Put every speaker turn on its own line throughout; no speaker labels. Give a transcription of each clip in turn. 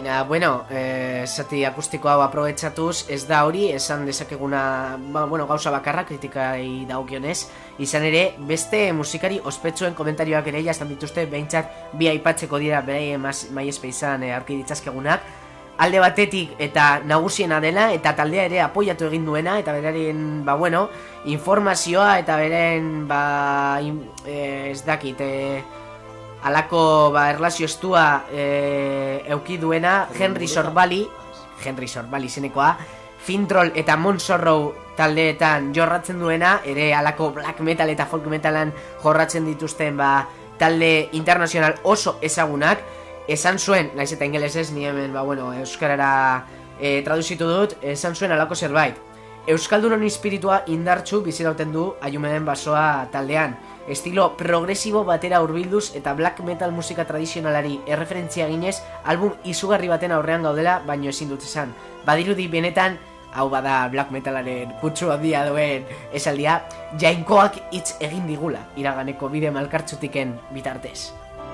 Baina, bueno, zati akustiko hau aprobetxatuz, ez da hori, esan dezakeguna, gauza bakarra, kritikai dagokionez, izan ere, beste musikari ospetsuen komentarioak ere jaztan dituzte, behintzat bi aipatzeko dira beraien MySpaceen aurki ditzazkegunak, alde batetik eta nagusiena dela, eta taldea ere apoiatu egin duena, eta beraren, informazioa, eta beren, ez dakit, alako erlazio estua euki duena Henry Sorbali zenekoa, Fintroll eta Monsorrow taldeetan jorratzen duena, ere alako black metal eta folk metalan jorratzen dituzten talde internazional oso ezagunak, esan zuen, naiz eta ingelesez, ni hemen euskarara traduzitu dut, esan zuen alako zerbait. Euskaldunon espiritua indartsu bizirauten du Ayumenen basoa taldean. Estilo progresibo batera hurbilduz eta black metal musika tradizionalari erreferentzia ginez, album izugarri baten aurrean gaudela, baino ezin dut esan. Badirudi benetan, hau bada black metalaren kutsu handia duen esaldia, jainkoak hitz egin digula iraganeko bide malkartzutiken bitartez.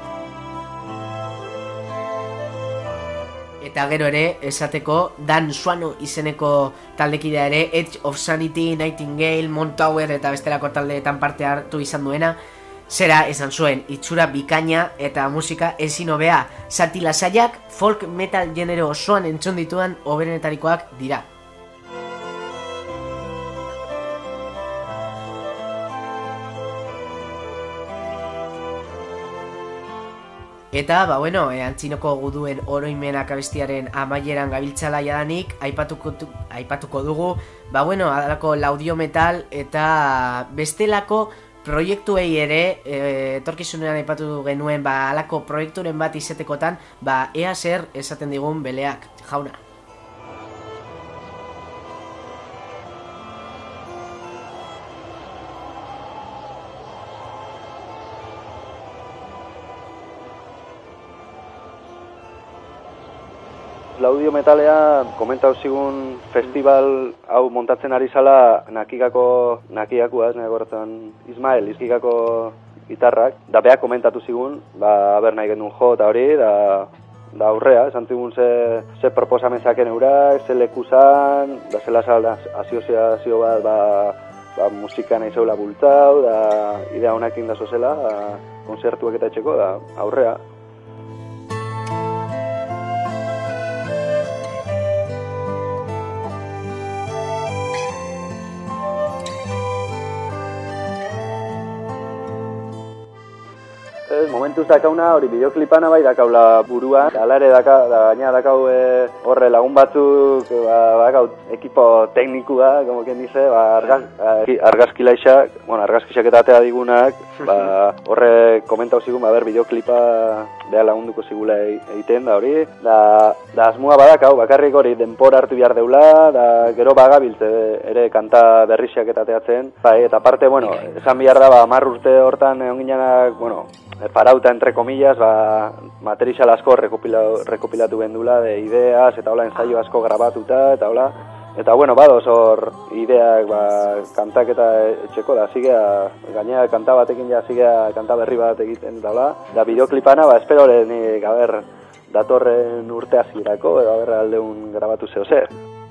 Eta gero ere, esateko, Dan Suano izeneko taldekidea ere, Edge of Sanity, Nightingale, Montower eta bestelako taldeetan parte hartu izan duena, zera esan zuen, itxura bikaina eta musika ezin hobea, zati lasaiak, folk metal genero osoan entzun dituan hoberenetarikoak dira. Eta, antzinoko guduen oroimenak abestiaren amaieran gabiltzala jadanik, aipatuko dugu, adalako laudio metal eta bestelako proiektuei ere, etorkizunean aipatu genuen, alako proiekturen bat izatekotan, ea zer esaten digun beleak, jauna.
Laudio metalean komentau zigun festival hau montatzen ari zala nakikako Ismael izkikako gitarrak, da beha komentatu zigun, aber nahi genuen jo eta hori, da aurrea, esan zigun ze proposamen zaken eurak, ze lekuzan, da zela salda asoziazio bat musika nahi zeula bultau, da idea honekin da zozela, konzertuak eta etxeko, da aurrea. Momentuz dakauna, hori bideoklipana bai dakaula burua, ala ere gaina dakau horre lagun batzuk, ekipo teknikua, como quien dice, argazkilaisak, argazkisak eta atea digunak, horre komentau zigun, bideoklipa beha lagunduko zigula egiten, da hori, da asmua badakau, bakarrik hori denpora hartu behar deula, da gero bagabiltze ere kanta berriziak eta ateatzen, eta parte, esan behar da, 10 urte hortan onginak, parauta entre comillas, material asko rekopilatu gendula de ideas, eta hola ensaio asko grabatuta, eta hola, eta badoz hor ideak kantak eta etxeko, da zigea, gainera kanta batekin ja zigea kanta berri bat egiten, eta hola, da bideoklipana, espero nik, datorren urte hasierako, aldeun grabatu zeo zer.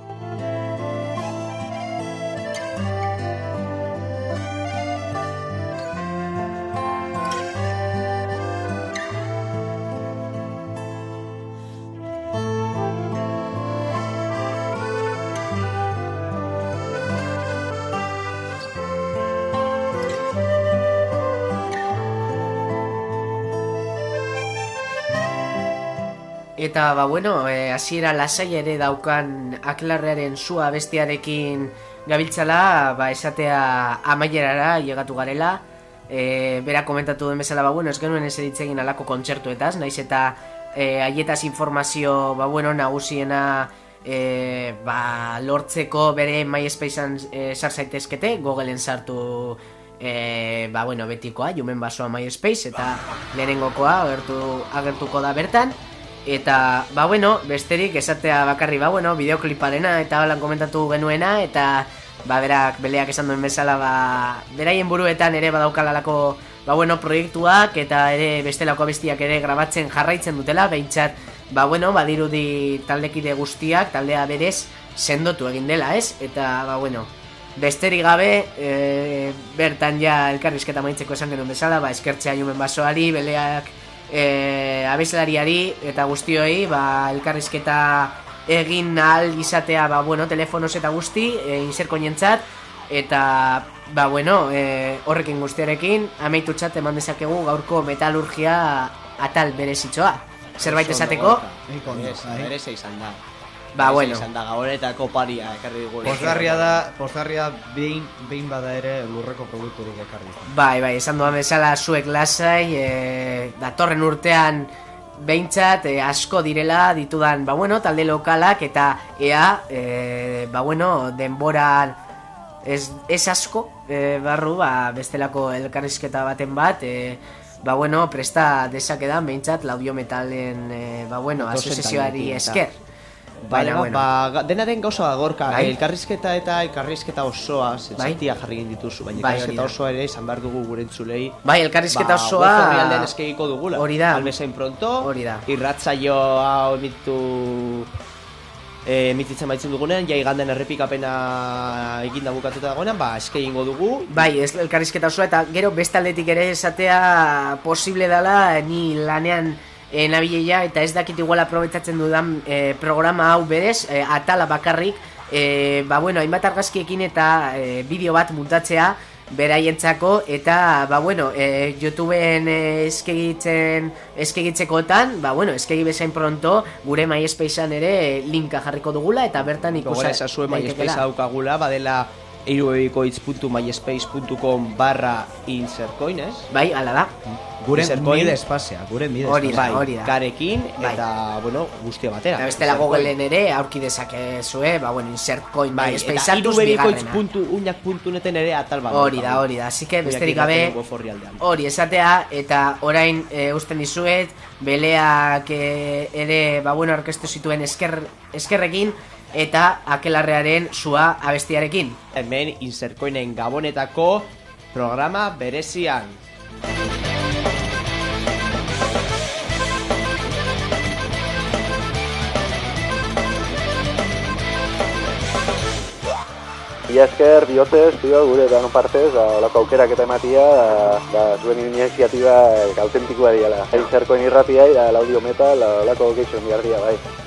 Eta, hasiera lasai ere daukan aklarrearen sua bestiarekin gabiltzala, esatea amaierara llegatu garela. Bera komentatu den bezala, ez genuen ez editzegin alako kontzertuetaz, naiz eta haietaz informazio, nagusiena lortzeko bere MySpacean sar zaitezkete, Googleen sartu betikoa, Jumen basoa MySpace, eta lehenengokoa agertuko da bertan. Eta, besterik esatea bakarri, bideokliparena eta holan komentatu genuena, eta berak beleak esan duen bezala, beraien buruetan ere badaukalalako proiektuak, eta ere bestelako abestiak ere grabatzen jarraitzen dutela, behintzat bueno, badirudi taldekide guztiak, taldea berez, sendotu egin dela, ez? Eta, bueno, besterik gabe, bertan ja elkarrizketa maitzeko esan genuen bezala, eskertzea Jumen Basoari, Beleak abeslariari eta guztioi, elkarrizketa egin ahal izatea, bueno, telefonoz eta guzti, inserkoinentzat, eta, bueno, horrekin guztiarekin, amaitutzat eman dezakegu gaurko metalurgia atal berezitzoa. Zerbait esateko?
Bereze izan da.
Bueno.
Izan da, gauretako paria ekarri dugu.
Pozgarria behin bada ere lurreko produkturik ekarri.
Bai, esan duan bezala zuek lasai, datorren urtean behintzat asko direla ditudan, bueno, talde lokalak eta ea, bueno, denboran ez asko, barru, bestelako elkarrizketa baten bat, bueno, presta dezakedan behintzat Laudio Metalen, bueno, asozioari esker.
Dena den gauza gorka, elkarrizketa eta elkarrizketa osoa zentzatia jarri egin dituzu, baina elkarrizketa osoa ere izan behar dugu gure entzulei.
Bai, elkarrizketa osoa
horrialdean eskegiko dugula.
Hori da.
Albezain pronto, irratzaioa emititzen baitzen dugunean, ja igandean errepikapena eginda bukatuta dagoenan, eskegingo dugu.
Bai, elkarrizketa osoa, eta gero beste aldetik ere esatea posible dela ni lanean nabileia, eta ez dakit igual aprobetzatzen dudan programa hau berez, atala bakarrik, bueno, hainbat argazkiekin eta bideo bat muntatzea beraientzako, eta, bueno, YouTubeen eskegitzekotan, bueno, eskegi bezain pronto, gure MySpacean ere linka jarriko dugula, eta bertan ikusa...
Gora esazue MySpace daukagula, badela irubebikoitz.myspace.com/insertcoin, ez?
Bai, ala da.
Gure mide espazia, hori da.
Karekin, eta, bueno, guztia batera.
Eta bestela Googleen ere aurki dezakezue, bueno, insertcoin MySpace
hartuz irubebikoitz.uñak.neten ere atal bat.
Hori da, así que besterik gabe hori esatea, eta orain usten dizuet, Beleak ere, bueno, orkestu zituen eskerrekin, eta Akelarrearen sua abestiarekin.
Hemen Insercoinen Gabonetako programa berezian.
Ia esker, bihotzez, gure danon partez, olako aukerak eta ematia, zuen iniziatiba autentikoa diala. Insercoin irratia, Laudio Metal, olako geixo enbiardia, bai.